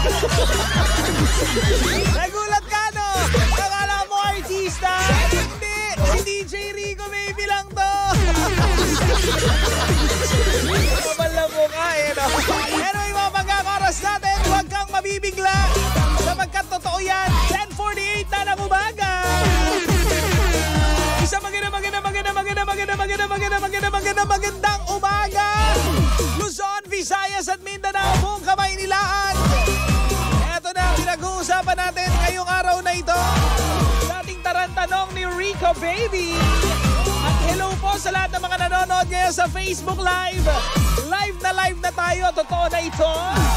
Nagulat ka, no? Nakala mo artista? Hindi! Si DJ Rico Baby lang to! Kapal na mukha eh, no? Pero yung mga pagkakaras natin, huwag kang mabibigla. Sapagkat totoo yan, 10:48 na ng umaga. Isang magandang umaga. Luzon, Visayas at Mindanao, buong kamay nilaan. Ito na ang pinag-uusapan natin ngayong araw na ito. Sa ating tarantanong ni Rico Baby. At hello po sa lahat ng mga nanonood ngayon sa Facebook Live. Live na tayo. Totoo na ito.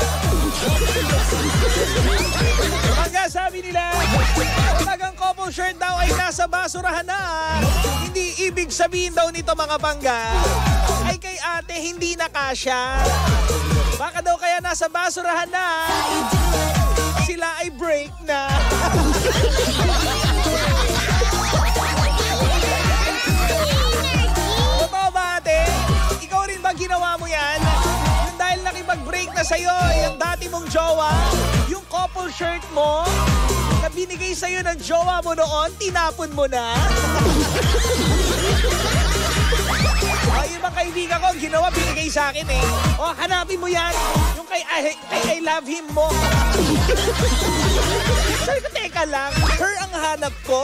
Pagka sabi nila, talagang couple shirt daw ay nasa basurahan na. Hindi ibig sabihin daw nito mga bangga ay kay ate hindi na kasya. Baka daw kaya nasa basurahan na, sila ay break na. Totoo ba ate? Ikaw rin ba ginawa mo yan? Yung dahil nakipag-break na sa'yo, yung dati mong jowa, yung couple shirt mo, na binigay sa'yo ng jowa mo noon, tinapon mo na? O, yung mga kaibigan ko, ginawa, binigay sa akin eh. O, hanapin mo yan. Yung kay I love him mo. Sabi ko, teka lang, her ang hanap ko.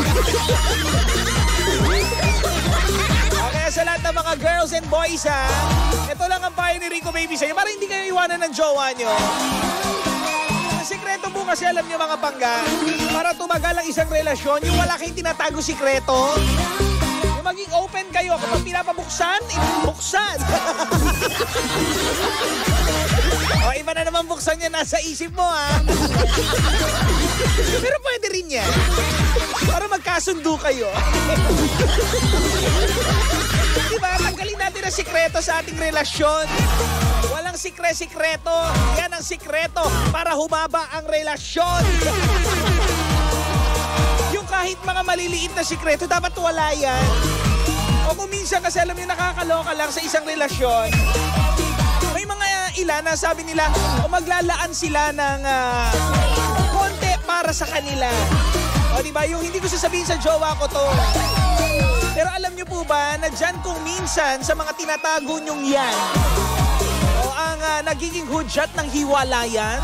Okay, sa lahat ng mga girls and boys ha, ito lang ang payo ni Rico Baby sa'yo para hindi kayo iwanan ng jowa nyo. Sikreto mo kasi alam niyo mga pangga, para tumagal ang isang relasyon, yung wala kayong tinatago sikreto, yung maging open kayo kapag pinapabuksan, ibuksan. O, iba na naman buksan niya, nasa isip mo ha. Pero pwede rin yan, para magkasundo kayo. Diba, tanggalin natin ang sikreto sa ating relasyon. Walang sikreto. Yan ang sikreto para humaba ang relasyon. Yung kahit mga maliliit na sikreto, dapat wala yan. O kung minsan kasi alam nyo nakakaloka lang sa isang relasyon, may mga ilan na sabi nila, o maglalaan sila ng konti para sa kanila. O diba, yung hindi ko sasabihin sa jowa ko to. Pero alam nyo po ba na dyan kung minsan sa mga tinatago nyong yan, o ang nagiging hudyat ng hiwalayan?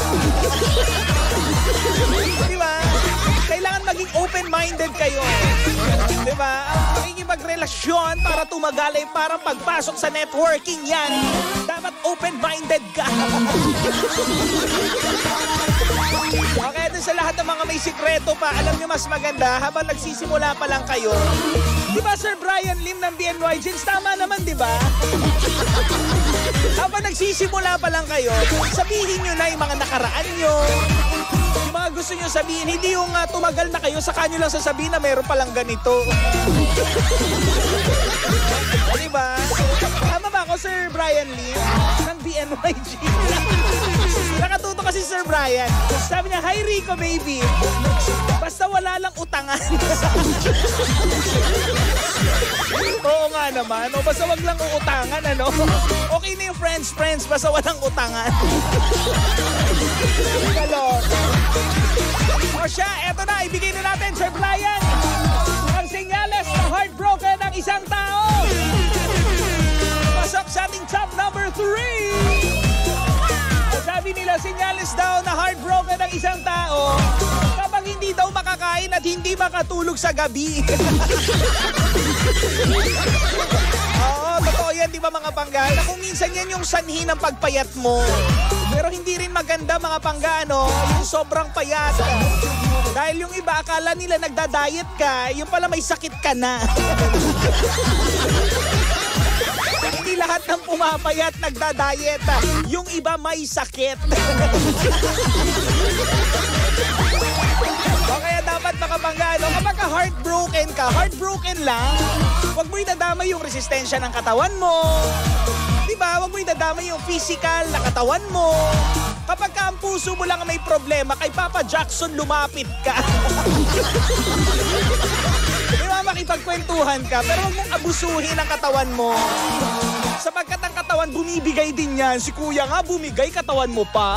Diba? Kailangan maging open-minded kayo. Diba? Ang pakikipagrelasyon para tumagal ay parang pagpasok sa networking yan. Dapat open-minded ka. Okay, dun sa lahat ng mga may sikreto pa, alam nyo mas maganda habang nagsisimula pa lang kayo. Diba Sir Brian Lim ng BNY Jeans? Tama naman, diba? Habang nagsisimula pa lang kayo, sabihin nyo na yung mga nakaraan nyo. Yung mga gusto nyo sabihin, hindi yung tumagal na kayo, saka nyo lang sasabihin na meron palang ganito. Diba? Tama ba ako, Sir Brian Lim ng BNY Jeans? Nakatuto kasi Sir Brian. Sabi niya, hi Rico Baby. Basta wala lang utangan. Oo nga naman. O basta wag lang uutangan, ano? Okay na yung friends, basta walang utangan. Galot. O siya, eto na, ibigay na natin, Sir Brian. Ang senyales na heartbroken ng isang tao. Pasok sa ating top number 3. Sabi nila, senyales daw na heartbroken ng isang tao kapag hindi daw makakain at hindi makatulog sa gabi. Oo, totoo yan, di ba mga pangga? Na kung minsan yan yung sanhi ng pagpayat mo. Pero hindi rin maganda mga pangga, no? Yung sobrang payat. Dahil yung iba akala nila nagda-diet ka, yung pala may sakit ka na. Hindi lahat ng pumapayat nagda-diet. Yung iba may sakit. O kaya dapat makapanggano, kapag heartbroken lang, huwag mo idadamay yung resistensya ng katawan mo. Diba? Huwag mo idadamay yung physical na katawan mo. Kapag ka ang puso mo lang may problema, kay Papa Jackson lumapit ka. Diba? Makipagkwentuhan ka, pero huwag mong abusuhin ang katawan mo. Sapagkat ang katawan katawan, bumibigay din yan. Si kuya nga, bumigay katawan mo pa.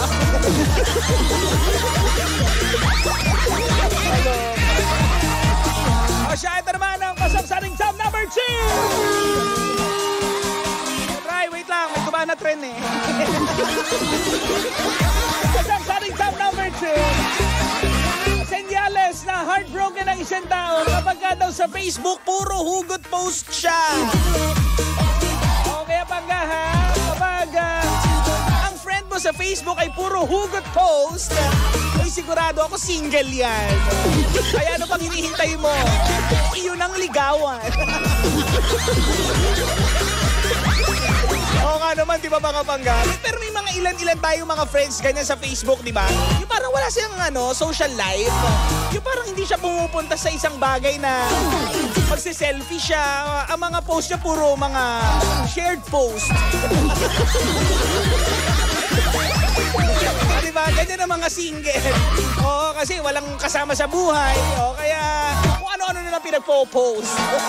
O siya, ito naman ang kasapsaring top number 2. Try, wait lang. May gumana trend eh. Kasapsaring top number 2. Senyales na heartbroken ang isang tao kapag ka daw sa Facebook, puro hugot post siya. O kaya pangga ha, kapag ang friend mo sa Facebook ay puro hugot post, ay sigurado ako single yan. Kaya ano pang hinihintay mo? Iyon ang ligawan. Oo nga naman, di ba mga pangga? Pero may mga ilan-ilan tayong mga friends ganyan sa Facebook, di ba? Yung parang wala siyang social life. Yung parang hindi siya pumupunta sa isang bagay na magsiselfie siya. Ang mga post niya puro mga shared post. Diba? Ganyan ang mga single. Oo, kasi walang kasama sa buhay. O, kaya kung ano-ano na lang pinagpo-post.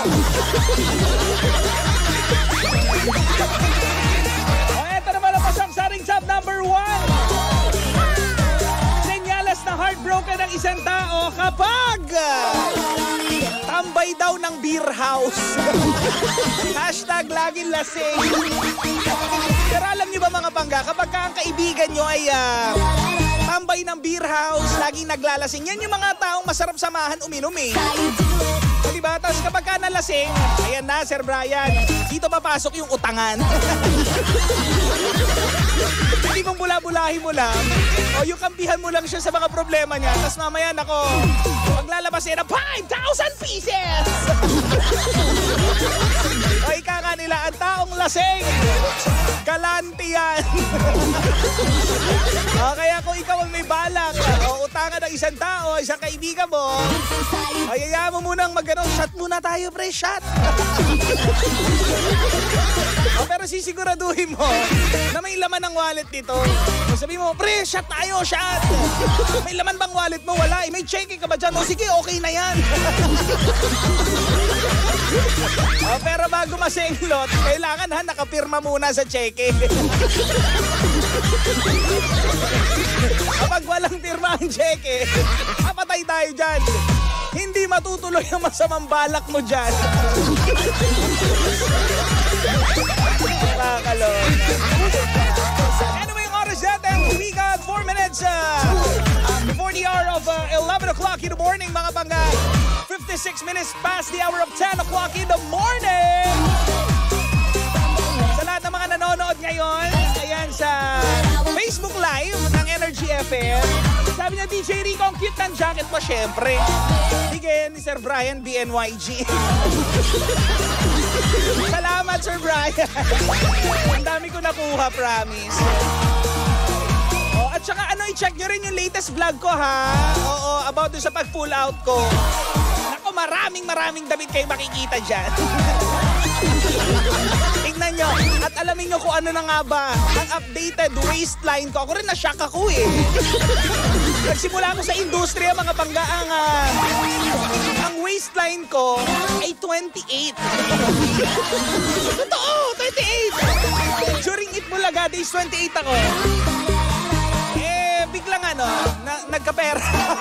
O, eto naman ang pasangsaring top number 1. Senyales na heartbroken ang isang tao kapag tambay daw ng beer house. Hashtag laging lasing. Pero alam niyo ba mga pangga, kapag ang kaibigan nyo ay tambay ng beer house, laging naglalasing, yan yung mga taong masarap samahan uminom eh. So, diba? Tapos kapag ka nalasing, ayan na, Sir Brian, dito papasok yung utangan. Hindi mong bula-bulahin mo lang, o yung kampihan mo lang siya sa mga problema niya, tapos mamaya, nako, maglalabas yan na 5,000 pieces! O ika nga nila, ang taong lasing, galante yan. O kaya kung ikaw ang may balak, o utangan ng isang tao, isang kaibigan mo, ay ayaw mo munang shot muna tayo, pre, shot. Pero sisiguraduhin mo na may laman ng wallet nito. Sabi mo, pre, shot tayo, shot. May laman bang wallet mo? Wala. May checking ka ba dyan? O sige, okay na yan. Pero bago masenglot, kailangan nakapirma muna sa cheque. Kapag walang pirma ang cheque, kapatay tayo dyan. Hindi matutuloy ang masamang balak mo dyan. Nakakalong. Anyway, yung oras natin, we got 4 minutes before the hour of 11 o'clock in the morning, mga pangga. 56 minutes past the hour of 10 o'clock in the morning. Sa lahat ng mga nanonood ngayon, ayan sa Facebook Live ng Energy FM. Sabi niya, DJ Rico, ang cute ng jacket mo, syempre. Sige, ni Sir Brian, BNYG. Salamat, Sir Brian. Ang dami ko nakuha, promise. Oh, at saka i-check nyo rin yung latest vlog ko, ha? Oo, about dun sa pag-pull out ko. Naku, maraming damit kayo makikita dyan. Tingnan nyo at alamin nyo kung ano na nga ba ang updated waistline ko. Ako rin na-shock ako eh. Nagsimula ako sa industriya, mga pangga, ang waistline ko ay 28. Totoo, 28. During Itbulaga Days, 28 ako. Biglang nagkapera.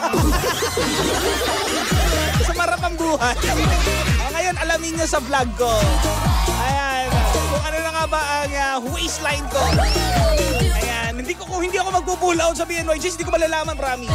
Sumarap ang buhay. Ngayon, alamin nyo sa vlog ko. Ayan, kung ano na nga ba ang waistline ko. Ayan, kung hindi ako magpo-pull out sa BNYG, hindi ko malalaman, promise.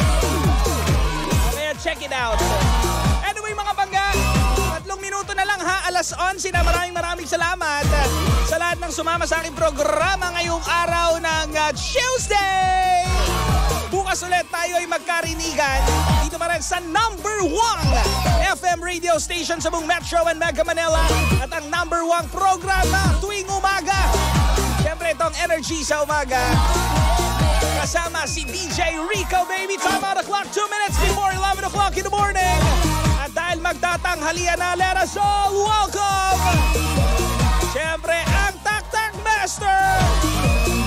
Kaya check it out. Anyway, mga pangga, 3 minuto na lang ha, alas 11 na. Maraming salamat sa lahat ng sumama sa aking programa ngayong araw ng Tuesday. Bukas ulit tayo ay magkarinigan dito pa rin sa number 1 FM radio station sa buong Metro and Mega Manila at ang number 1 programa tuwing umaga. Siyempre itong Energy sa umaga. Kasama si DJ Rico, baby. Time out the clock, 2 minutes before 11 o'clock in the morning. At dahil magtatanghalian na, let us all welcome, siyempre, ang Tak Tak Master,